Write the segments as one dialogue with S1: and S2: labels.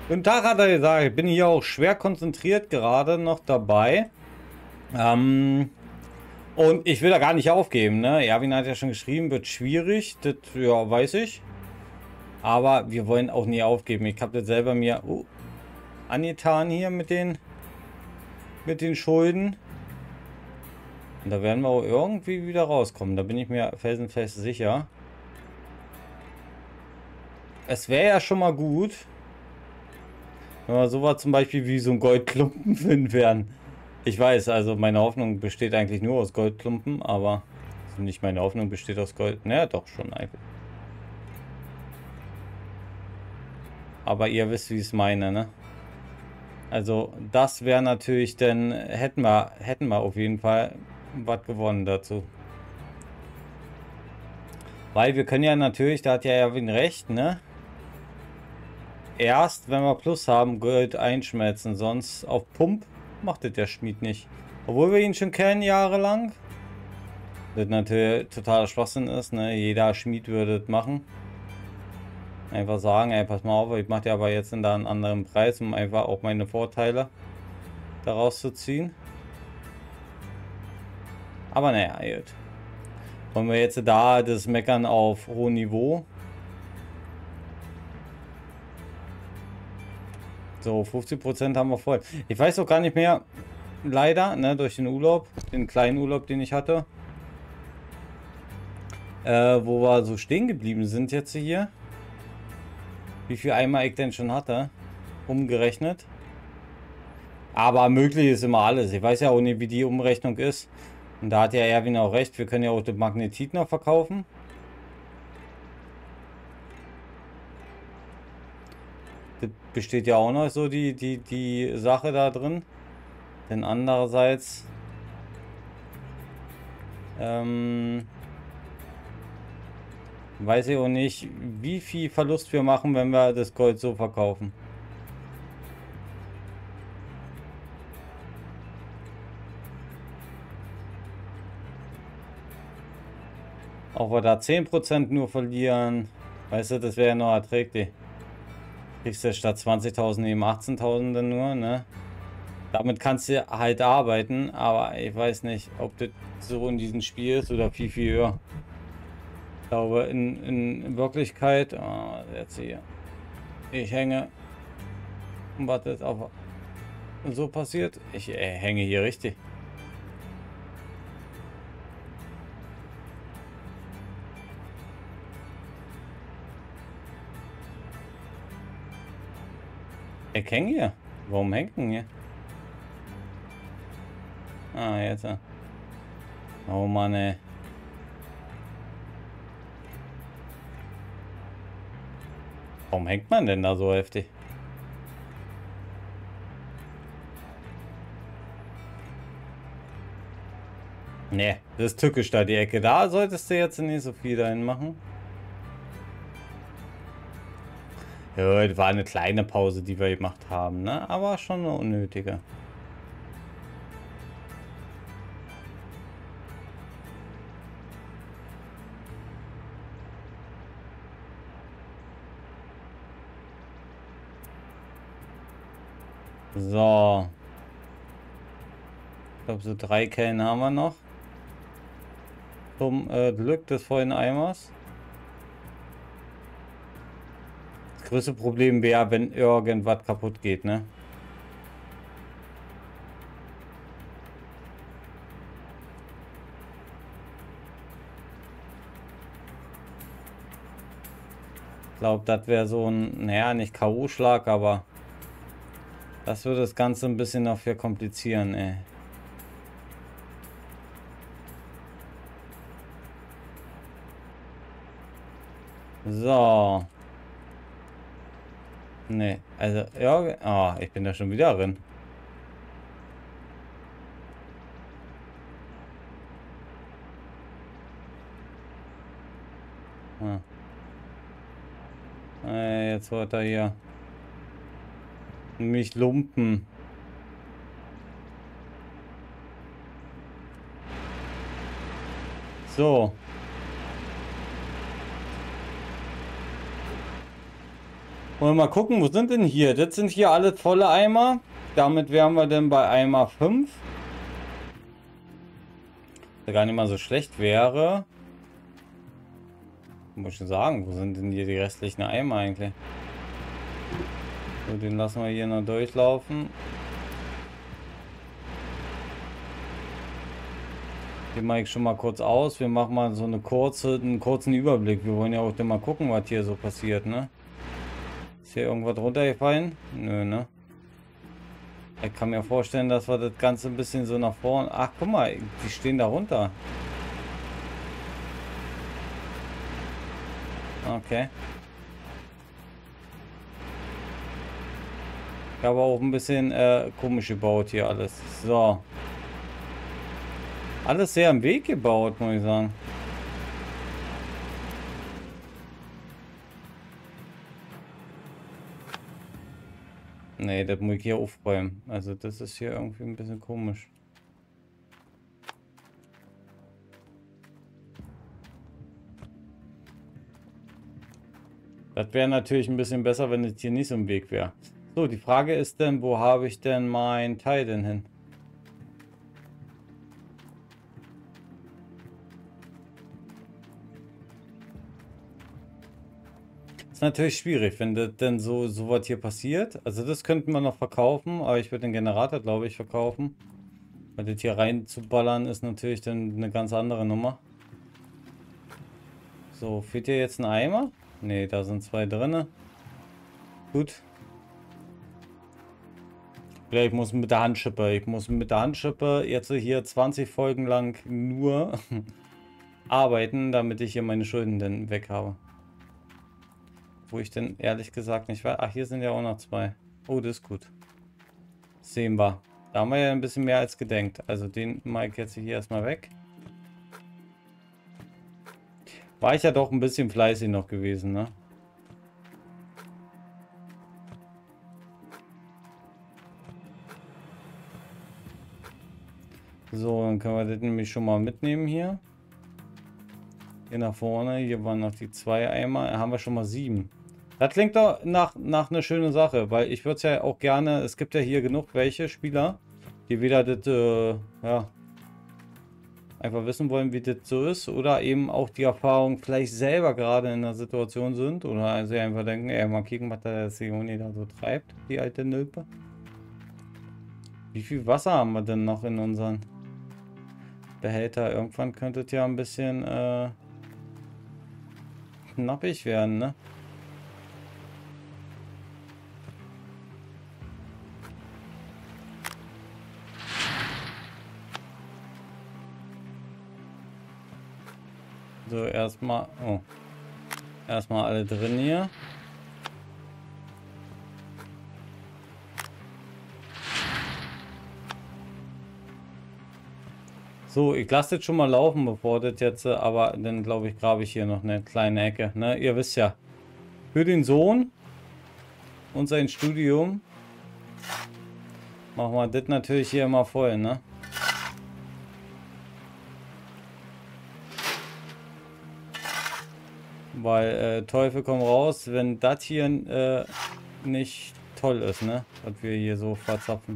S1: Guten Tag, hat er gesagt. Ich bin hier auch schwer konzentriert gerade noch dabei. Ähm, und ich will da gar nicht aufgeben, ne? Erwin hat ja schon geschrieben, wird schwierig. Das, ja, weiß ich. Aber wir wollen auch nie aufgeben. Ich habe das selber mir angetan hier mit den Schulden. Und da werden wir auch irgendwie wieder rauskommen. Da bin ich mir felsenfest sicher. Es wäre ja schon mal gut, wenn wir sowas zum Beispiel wie so ein Goldklumpen finden werden. Ich weiß, also meine Hoffnung besteht eigentlich nur aus Goldklumpen, aber also nicht meine Hoffnung besteht aus Gold. Naja, doch schon eigentlich. Aber ihr wisst, wie ich es meine, ne? Also das wäre natürlich, dann hätten wir auf jeden Fall was gewonnen dazu. Weil wir können ja natürlich, da hat ja Erwin recht, ne? Erst, wenn wir Plus haben, Gold einschmelzen. Sonst auf Pump macht das der Schmied nicht. Obwohl wir ihn schon kennen, jahrelang. Das natürlich totaler Schwachsinn ist, ne? Jeder Schmied würde das machen. Einfach sagen, ey, pass mal auf, ich mache dir aber jetzt da einen anderen Preis, um einfach auch meine Vorteile daraus zu ziehen. Aber naja, gut. Wollen wir jetzt da das Meckern auf hohem Niveau? So, 50% haben wir voll. Ich weiß auch gar nicht mehr, leider, ne, durch den Urlaub, den kleinen Urlaub, den ich hatte, wo wir so stehen geblieben sind jetzt hier. Wie viel Eimer ich denn schon hatte, umgerechnet. Aber möglich ist immer alles. Ich weiß ja auch nicht, wie die Umrechnung ist. Und da hat ja Erwin auch recht, wir können ja auch das Magnetit noch verkaufen. Das besteht ja auch noch so die Sache da drin. Denn andererseits weiß ich auch nicht, wie viel Verlust wir machen, wenn wir das Gold so verkaufen. Auch wir da 10% nur verlieren. Weißt du, das wäre ja noch erträglich. Kriegst du statt 20.000 eben 18.000 dann nur, ne? Damit kannst du halt arbeiten, aber ich weiß nicht, ob das so in diesem Spiel ist oder viel, viel höher. Ich glaube, in Wirklichkeit, jetzt hier, ich hänge, und was jetzt auf so passiert, ich hänge hier richtig. Ich hänge hier. Warum hängt denn hier? Ah, jetzt. Oh Mann, ey. Warum hängt man denn da so heftig? Ne, das ist tückisch da die Ecke. Da solltest du jetzt nicht so viel dahin machen. Ja, das war eine kleine Pause, die wir gemacht haben, ne? Aber schon eine unnötige. So. Ich glaube, so 3 Kellen haben wir noch. Zum Glück des vollen Eimers. Das größte Problem wäre, wenn irgendwas kaputt geht, ne? Ich glaube, das wäre so ein, naja, nicht K.O.-Schlag, aber das würde das Ganze ein bisschen noch verkomplizieren, ey. So. Ne, also, ja, oh, ich bin da schon wieder drin. Hm. Jetzt wird er hier mich lumpen. So. Wollen wir mal gucken, wo sind denn hier? Das sind hier alle volle Eimer. Damit wären wir dann bei Eimer 5. Der gar nicht mal so schlecht wäre. Muss ich sagen, wo sind denn hier die restlichen Eimer eigentlich? So, den lassen wir hier noch durchlaufen. Den mache ich schon mal kurz aus. Wir machen mal so einen kurzen Überblick. Wir wollen ja auch dann mal gucken, was hier so passiert, ne? Ist hier irgendwas runtergefallen? Nö, ne? Ich kann mir vorstellen, dass wir das Ganze ein bisschen so nach vorne... Ach, guck mal, die stehen da runter. Okay. Ich habe auch ein bisschen komisch gebaut hier alles. So. Alles sehr im Weg gebaut, muss ich sagen. Nee, das muss ich hier aufräumen. Also das ist hier irgendwie ein bisschen komisch. Das wäre natürlich ein bisschen besser, wenn es hier nicht so im Weg wäre. So, die Frage ist denn, wo habe ich denn mein Teil denn hin? Natürlich schwierig, wenn das denn so was hier passiert. Also das könnten wir noch verkaufen, aber ich würde den Generator, glaube ich, verkaufen. Weil das hier rein zu ballern ist natürlich dann eine ganz andere Nummer. So, fehlt hier jetzt ein Eimer? Ne, da sind 2 drin. Gut. Ja, ich muss mit der Handschippe. Ich muss mit der Handschippe jetzt hier 20 Folgen lang nur arbeiten, damit ich hier meine Schulden dann weg habe. Wo ich denn ehrlich gesagt nicht weiß. Ach, hier sind ja auch noch 2. Oh, das ist gut. Sehen wir. Da haben wir ja ein bisschen mehr als gedenkt. Also den mache ich jetzt hier erstmal weg. War ich ja doch ein bisschen fleißig noch gewesen, ne? So, dann können wir das nämlich schon mal mitnehmen hier. Hier nach vorne. Hier waren noch die 2 Eimer. Da haben wir schon mal 7. Das klingt doch nach einer schönen Sache, weil ich würde es ja auch gerne, es gibt ja hier genug welche Spieler, die wieder das, ja, einfach wissen wollen, wie das so ist oder eben auch die Erfahrung vielleicht selber gerade in der Situation sind oder also einfach denken, ey, mal kicken, was der Sioni da so treibt, die alte Nilpe. Wie viel Wasser haben wir denn noch in unseren Behälter? Irgendwann könnte es ja ein bisschen knappig werden, ne? So, erstmal alle drin hier. So, ich lasse das schon mal laufen, bevor das jetzt, aber dann glaube ich, grabe ich hier noch eine kleine Ecke. Ne? Ihr wisst ja, für den Sohn und sein Studium machen wir das natürlich hier immer voll, ne? Weil Teufel komm raus, wenn das hier nicht toll ist, ne? Was wir hier so verzapfen.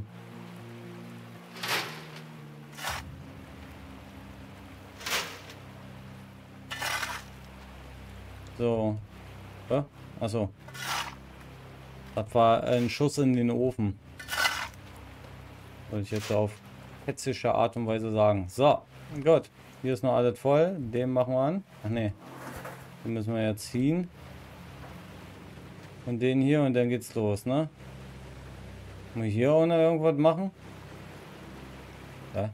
S1: So. Achso. Das war ein Schuss in den Ofen. Wollte ich jetzt auf hetzische Art und Weise sagen. So, gut. Hier ist noch alles voll. Den machen wir an. Ach nee. Den müssen wir jetzt ziehen. Und den hier und dann geht's los, ne? Muss ich hier auch noch irgendwas machen? Ja.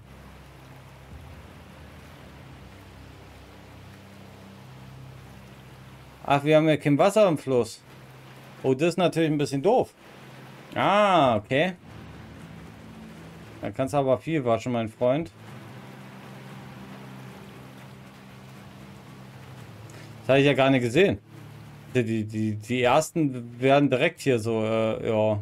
S1: Ach, wir haben ja kein Wasser im Fluss. Oh, das ist natürlich ein bisschen doof. Ah, okay. Da kannst du aber viel waschen, mein Freund. Das habe ich ja gar nicht gesehen. Die ersten werden direkt hier so, ja.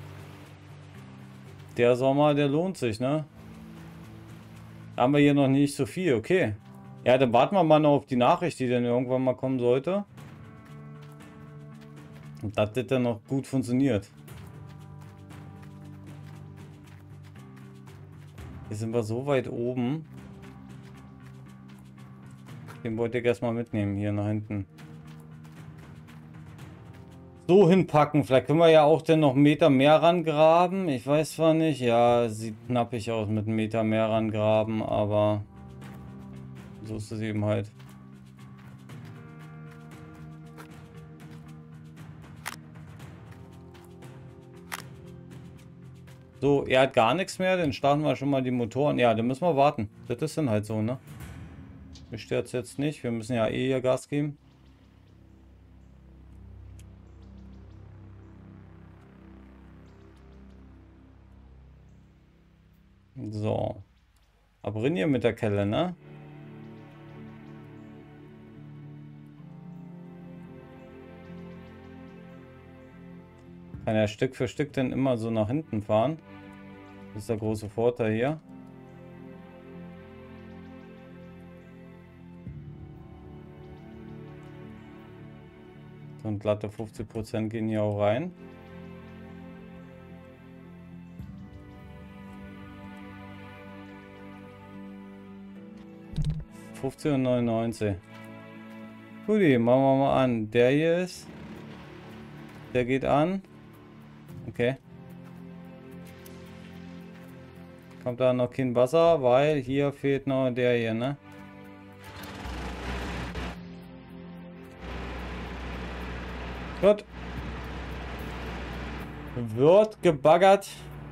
S1: Der Sommer, der lohnt sich, ne? Da haben wir hier noch nicht so viel, okay. Ja, dann warten wir mal noch auf die Nachricht, die dann irgendwann mal kommen sollte. Und das hat dann noch gut funktioniert. Hier sind wir so weit oben. Den wollte ich erstmal mitnehmen, hier nach hinten. So hinpacken. Vielleicht können wir ja auch dann noch einen Meter mehr rangraben. Ich weiß zwar nicht. Ja, sieht knappig aus mit einem Meter mehr rangraben, aber so ist es eben halt. So, er hat gar nichts mehr. Dann starten wir schon mal die Motoren. Ja, dann müssen wir warten. Das ist dann halt so, ne? Mich stört es jetzt nicht. Wir müssen ja eh hier Gas geben. So. Aber rein hier mit der Kelle, ne? Kann er Stück für Stück dann immer so nach hinten fahren. Das ist der große Vorteil hier. So, und glatte 50% gehen hier auch rein. €15,99. Gut, machen wir mal an. Der hier ist. Der geht an. Okay. Kommt da noch kein Wasser, weil hier fehlt noch der hier, ne? Gut. Wird gebaggert.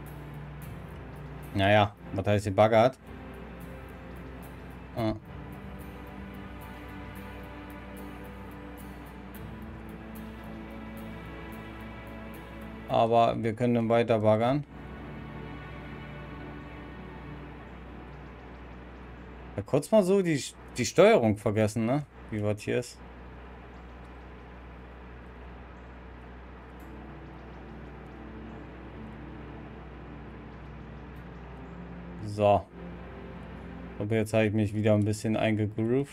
S1: Naja, was heißt gebaggert? Ah. Aber wir können dann weiter baggern. Ja, kurz mal so die Steuerung vergessen, ne? Wie was hier ist. So. Aber jetzt habe ich mich wieder ein bisschen eingegroovt.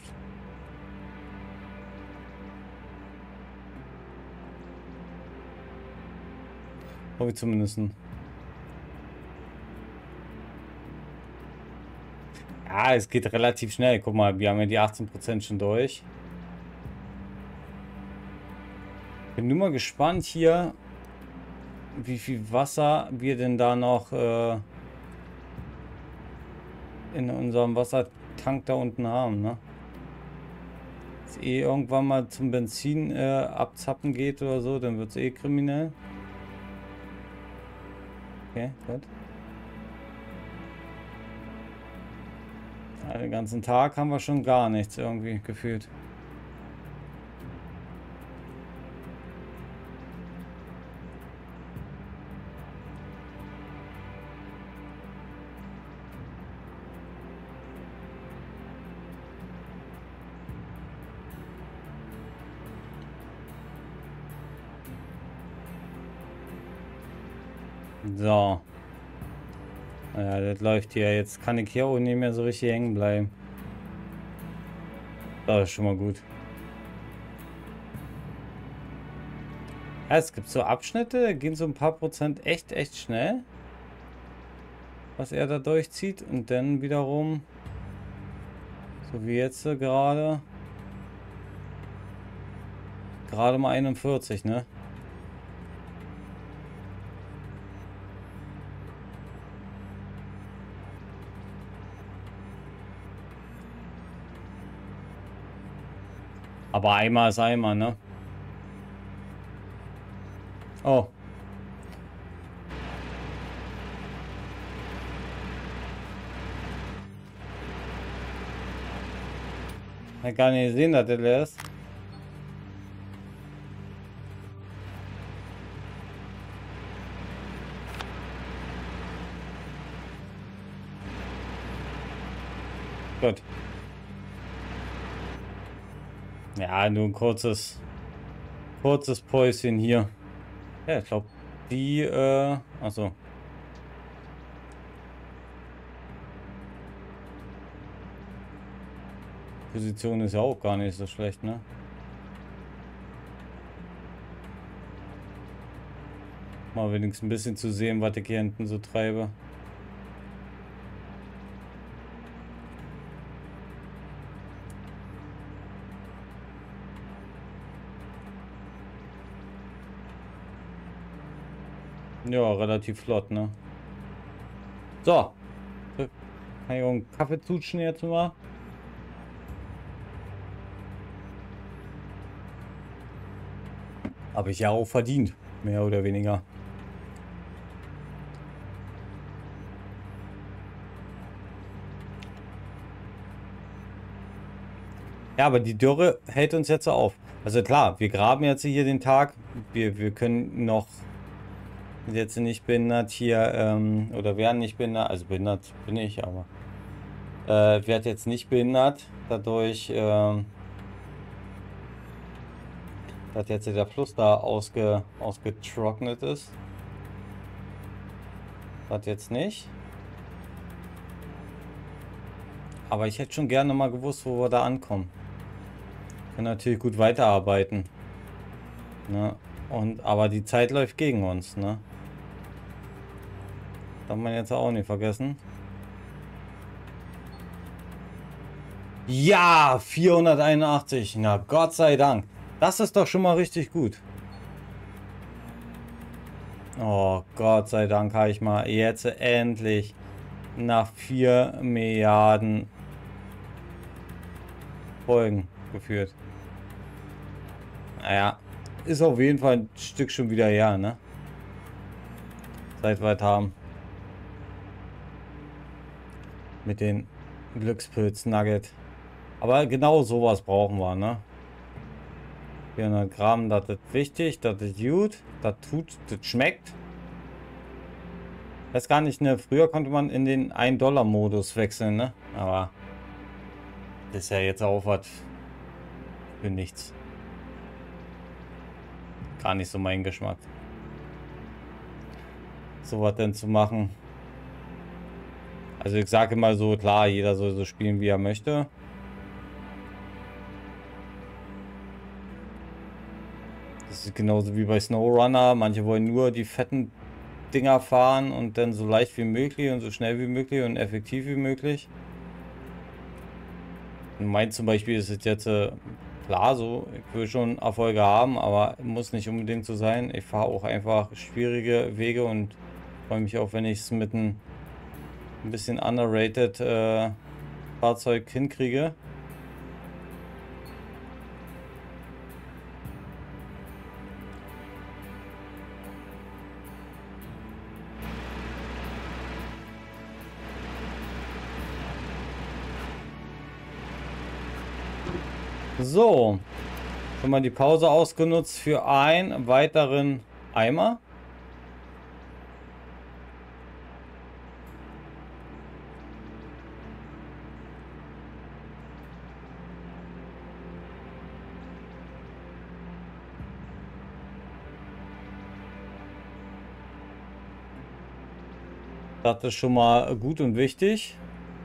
S1: Hoffe ich zumindest. Ja, es geht relativ schnell. Guck mal, wir haben ja die 18% schon durch. Bin nur mal gespannt hier, wie viel Wasser wir denn da noch in unserem Wassertank da unten haben, ne? Wenn es eh irgendwann mal zum Benzin abzappen geht oder so, dann wird es eh kriminell. Okay, gut. Ja, den ganzen Tag haben wir schon gar nichts irgendwie gefühlt. So. Ja, das läuft hier. Jetzt kann ich hier auch nicht mehr so richtig hängen bleiben. Das ist schon mal gut. Ja, es gibt so Abschnitte, da gehen so ein paar Prozent echt schnell. Was er da durchzieht. Und dann wiederum, so wie jetzt gerade. Gerade mal 41, ne? Aber einmal ist einmal, ne? Oh. Ich hab gar nicht gesehen, dass der leer ist. Gut. Ja, nur ein kurzes Päuschen hier. Ja, ich glaube, die, achso. Position ist ja auch gar nicht so schlecht, ne? Mal wenigstens ein bisschen zu sehen, was ich hier hinten so treibe. Ja, relativ flott, ne? So. Kann ich auch einen Kaffee zutschen jetzt mal? Habe ich ja auch verdient. Mehr oder weniger. Ja, aber die Dürre hält uns jetzt auf. Also klar, wir graben jetzt hier den Tag. Wir können noch jetzt nicht behindert hier, oder werden nicht behindert. Also behindert bin ich, aber werde jetzt nicht behindert dadurch, dass jetzt der Fluss da ausgetrocknet ist. Das jetzt nicht. Aber ich hätte schon gerne mal gewusst, wo wir da ankommen. Können natürlich gut weiterarbeiten. Ne? Aber die Zeit läuft gegen uns, ne? Darf man jetzt auch nicht vergessen. Ja, 481. Na, Gott sei Dank. Das ist doch schon mal richtig gut. Oh, Gott sei Dank habe ich mal jetzt endlich nach 4 Milliarden Folgen geführt. Naja, ist auf jeden Fall ein Stück schon wieder her, ne? Seit wir es haben. Mit den Glückspilz-Nugget. Aber genau sowas brauchen wir, ne? 400 Gramm, das ist wichtig, das ist gut, das schmeckt. Weiß gar nicht, ne? Früher konnte man in den 1-Dollar-Modus wechseln, ne? Aber das ist ja jetzt auch was für nichts. Gar nicht so mein Geschmack. So was denn zu machen. Also ich sage mal so, klar, jeder soll so spielen, wie er möchte. Das ist genauso wie bei SnowRunner. Manche wollen nur die fetten Dinger fahren und dann so leicht wie möglich und so schnell wie möglich und effektiv wie möglich. Und mein zum Beispiel ist es jetzt klar so, ich will schon Erfolge haben, aber muss nicht unbedingt so sein. Ich fahre auch einfach schwierige Wege und freue mich auch, wenn ich es mit ein bisschen underrated Fahrzeug hinkriege. So, schon mal die Pause ausgenutzt für einen weiteren Eimer. Das ist schon mal gut und wichtig.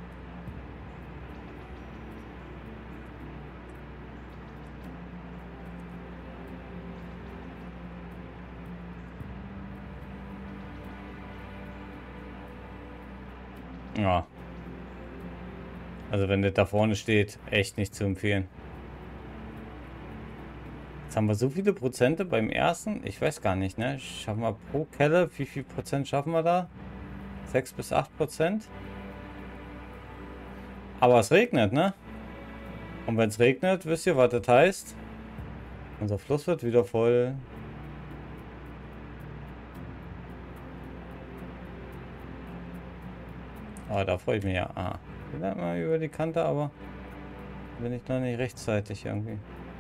S1: Ja. Also wenn das da vorne steht, echt nicht zu empfehlen. Jetzt haben wir so viele Prozente beim ersten. Ich weiß gar nicht, ne? Schaffen wir pro Kelle, wie viel Prozent schaffen wir da? 6 bis 8%. Aber es regnet, ne? Und wenn es regnet, wisst ihr, was das heißt? Unser Fluss wird wieder voll. Aber da freue ich mich ja. Ah, wieder mal über die Kante, aber bin ich noch nicht rechtzeitig irgendwie.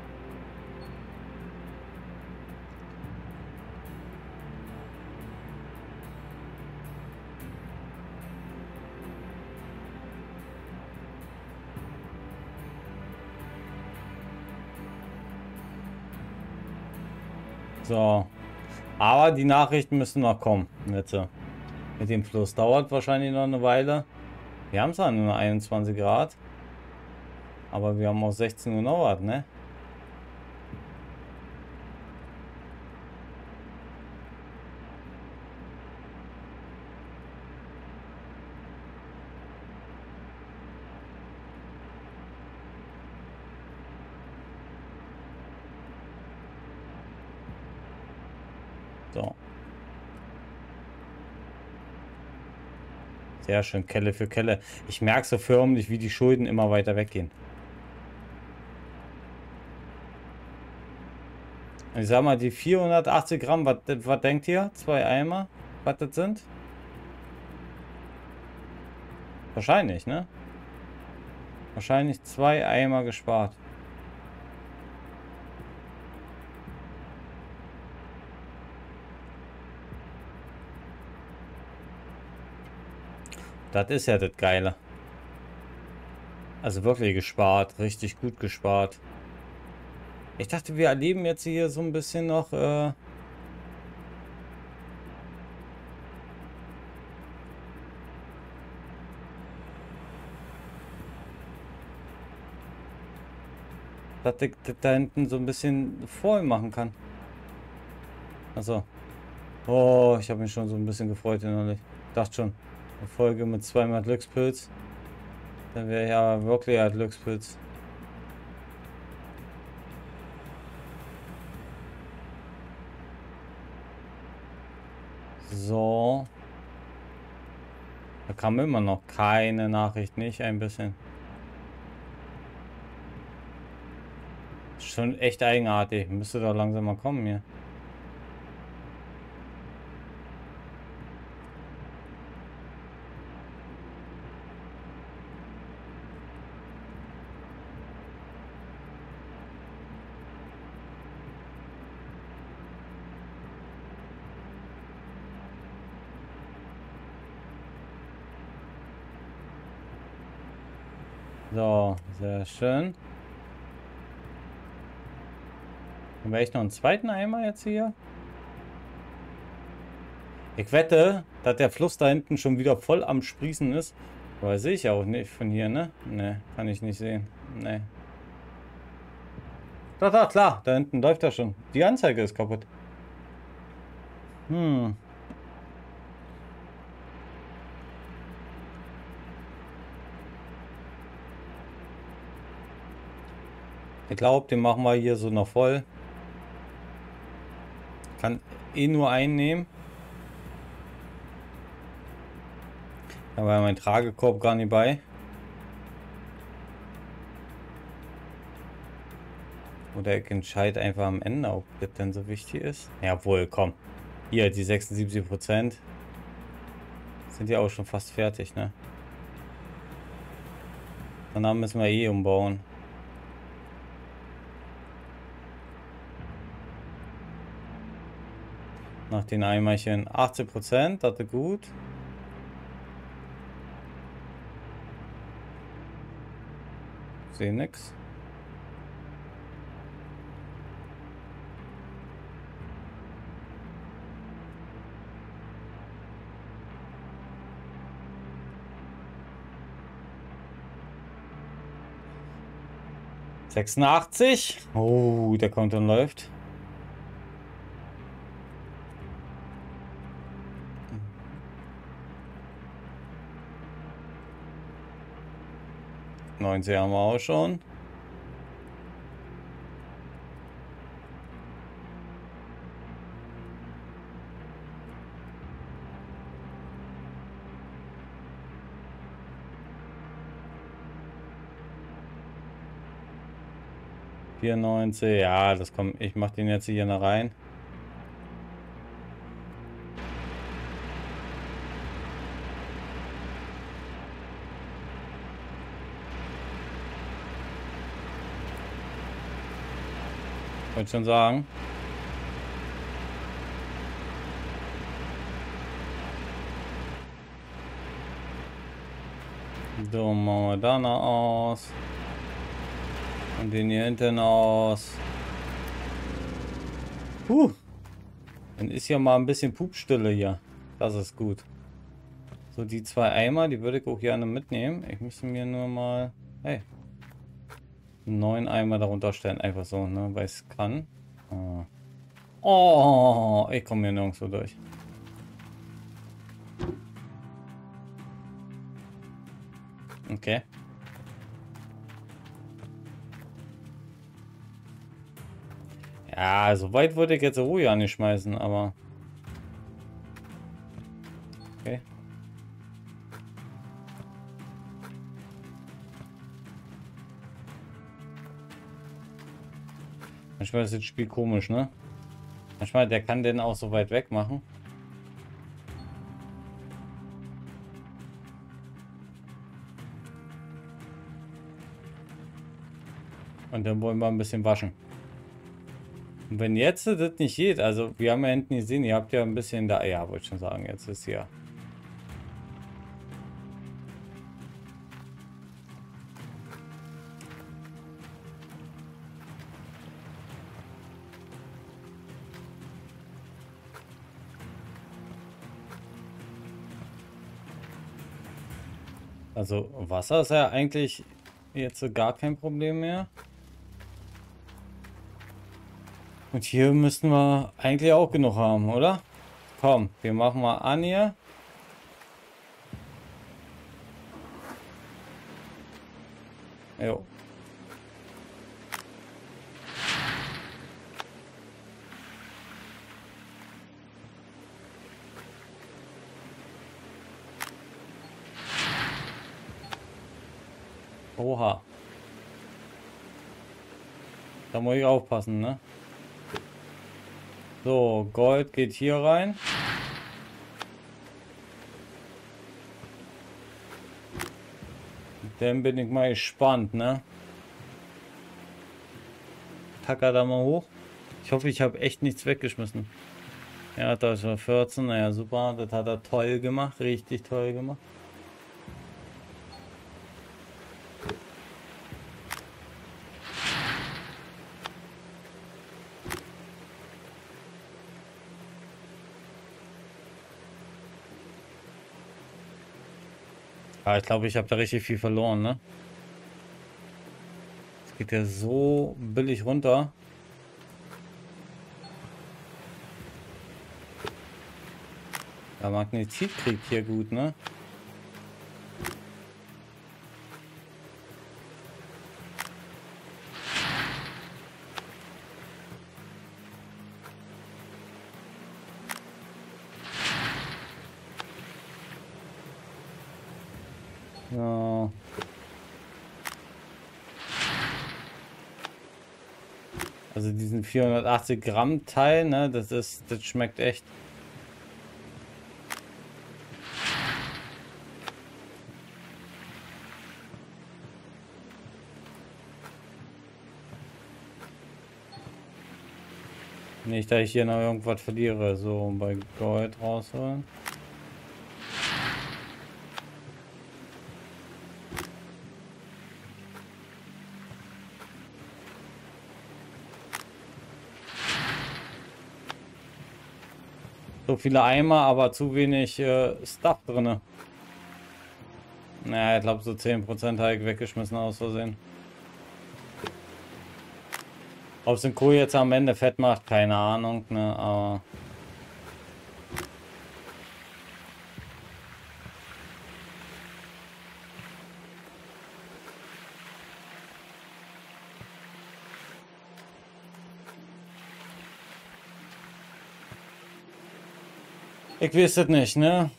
S1: So. Aber die Nachrichten müssen noch kommen. Jetzt. Mit dem Fluss dauert wahrscheinlich noch eine Weile. Wir haben zwar nur 21 Grad. Aber wir haben auch 16 Uhr noch was, ne? So. Sehr schön, Kelle für Kelle. Ich merke so förmlich, wie die Schulden immer weiter weggehen. Ich sag mal, die 480 Gramm, was denkt ihr? 2 Eimer, was das sind? Wahrscheinlich, ne? Wahrscheinlich 2 Eimer gespart. Das ist ja das Geile. Also wirklich gespart, richtig gut gespart. Ich dachte, wir erleben jetzt hier so ein bisschen noch... dass ich das da hinten so ein bisschen voll machen kann. Also. Oh, ich habe mich schon so ein bisschen gefreut innerlich. Ich dachte schon, eine Folge mit 2 Glückspilz. Dann wäre ja wirklich ein Glückspilz. So. Da kam immer noch keine Nachricht, nicht ein bisschen. Schon echt eigenartig. Müsste doch langsam mal kommen hier. So, sehr schön. Haben wir echt noch einen zweiten Eimer jetzt hier? Ich wette, dass der Fluss da hinten schon wieder voll am Sprießen ist. Aber sehe ich ja auch nicht von hier, ne? Ne, kann ich nicht sehen. Ne. Doch, klar, da hinten läuft er schon. Die Anzeige ist kaputt. Hm. Ich glaube, den machen wir hier so noch voll. Kann eh nur einen nehmen. Da war mein Tragekorb gar nicht bei. Oder ich entscheide einfach am Ende, ob das denn so wichtig ist. Ja, wohl, komm. Hier, die 76% sind ja auch schon fast fertig, ne? Danach müssen wir eh umbauen. Nach den Eimerchen 80%, das ist gut. Sehe nix. ...86. Oh, der Countdown läuft. ...90 haben wir auch schon. ...94, ja, das kommt. Ich mache den jetzt hier noch rein. Wollte schon sagen. So, machen wir da noch aus. Und den hier hinten aus. Dann ist ja mal ein bisschen Pupstille hier. Das ist gut. So, die 2 Eimer, die würde ich auch gerne mitnehmen. Ich müsste mir nur mal... Hey. 9 Eimer darunter stellen. Einfach so, ne? Weil ich es kann. Oh, ich komme hier nirgendwo durch. Okay. Ja, so weit würde ich jetzt Ruhe nicht schmeißen, aber Okay. Manchmal ist das Spiel komisch, ne? Manchmal, der kann den auch so weit weg machen. Und dann wollen wir ein bisschen waschen. Und wenn jetzt das nicht geht, also wir haben ja hinten gesehen, ihr habt ja ein bisschen da, ja, wollte ich schon sagen, jetzt ist hier. Also Wasser ist ja eigentlich jetzt so gar kein Problem mehr. Und hier müssten wir eigentlich auch genug haben, oder? Komm, wir machen mal an hier. Jo. Oha. Da muss ich aufpassen, ne? So, Gold geht hier rein. Dann bin ich mal gespannt, ne? Tacker da mal hoch. Ich hoffe, ich habe echt nichts weggeschmissen. Ja, da ist er 14. Naja, super. Das hat er toll gemacht. Richtig toll gemacht. Ah, ich glaube, ich habe da richtig viel verloren, ne? Es geht ja so billig runter. Der Magnetit kriegt hier gut, ne? So. Also diesen 480 Gramm Teil, ne? Das schmeckt echt. Nicht, dass ich hier noch irgendwas verliere. So, bei Gold rausholen. So viele Eimer, aber zu wenig Stuff drin. Naja, ich glaube so 10% habe ich weggeschmissen aus Versehen. Ob es den Kohl jetzt am Ende fett macht, keine Ahnung, ne, aber... Ich weiß es nicht, ne?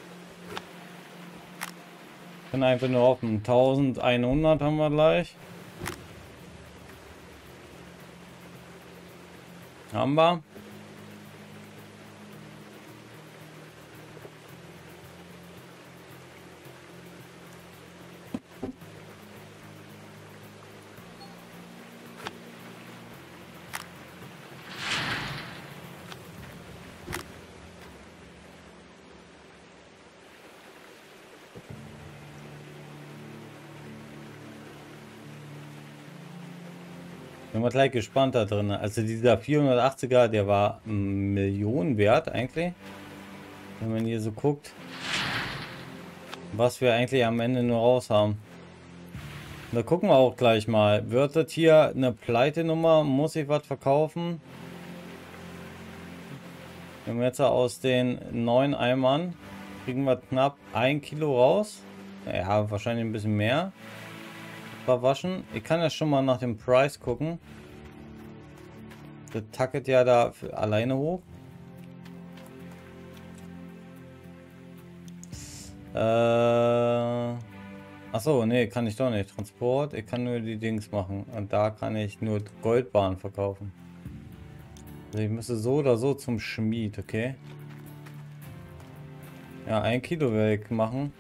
S1: Ich bin einfach nur auf dem 1100 haben wir gleich. Haben wir. Bin mal gleich gespannt da drin. Also dieser 480er, der war Millionen wert eigentlich. Wenn man hier so guckt, was wir eigentlich am Ende nur raus haben. Da gucken wir auch gleich mal. Wird das hier eine Pleite-Nummer? Muss ich was verkaufen? Wenn wir jetzt aus den 9 Eimern kriegen wir knapp 1 Kilo raus. Ja, wahrscheinlich ein bisschen mehr. Verwaschen. Ich kann ja schon mal nach dem Preis gucken. Das tacket ja da alleine hoch. Achso, nee, kann ich doch nicht. Transport, ich kann nur die Dings machen. Und da kann ich nur Goldbahn verkaufen. Also ich müsste so oder so zum Schmied, okay? Ja, 1 Kilo werde ich machen.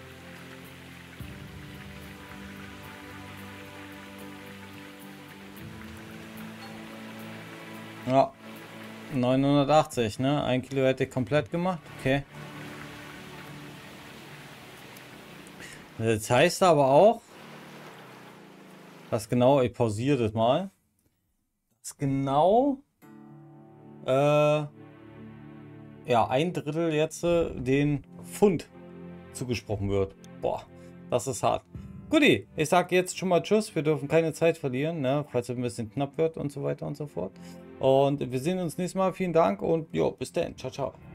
S1: Ja, 980, ne? 1 Kilo hätte ich komplett gemacht, okay. Das heißt aber auch, dass genau, ich pausiere das mal, dass genau, ja, 1/3 jetzt den Pfund zugesprochen wird. Boah, das ist hart. Guti, ich sage jetzt schon mal Tschüss, wir dürfen keine Zeit verlieren, ne, falls es ein bisschen knapp wird und so weiter und so fort. Und wir sehen uns nächstes Mal, vielen Dank und jo, bis dann, ciao, ciao.